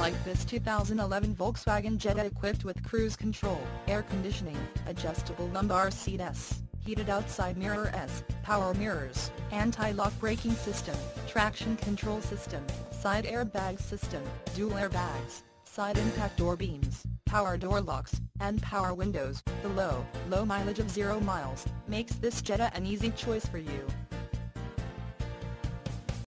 like this 2011 Volkswagen Jetta equipped with cruise control, air conditioning, adjustable lumbar seat S, heated outside mirror S, power mirrors, anti-lock braking system, traction control system, side airbag system, dual airbags, side impact door beams, power door locks, and power windows. The low mileage of 0 miles makes this Jetta an easy choice for you.